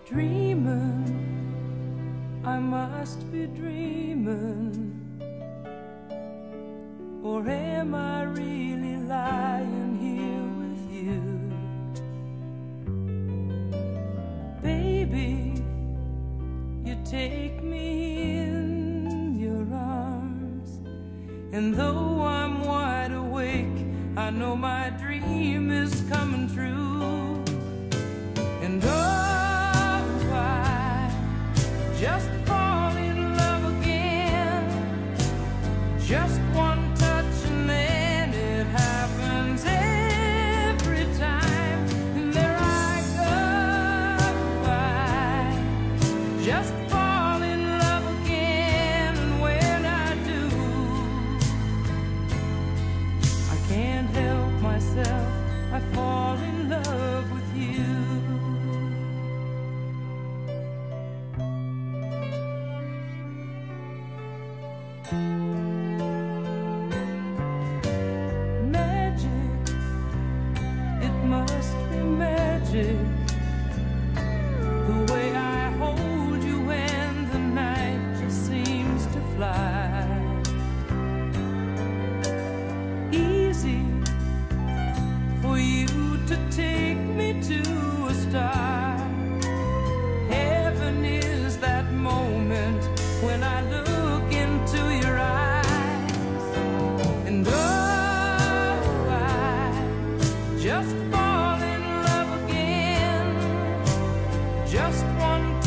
dreaming, I must be dreaming, or am I really lying here with you? Baby, you take me in your arms, and though I'm wide awake, I know my dream is coming true. And oh, I just fall in love again, just one touch and then it happens every time. And there I go, I just fall in love again, and when I do, I can't help myself, I fall in love with you. Magic, it must be magic, the way I hold you and the night just seems to fly. Easy for you to take me to a star. Heaven is that moment when I look into your eyes. And oh, I just fall in love again, just one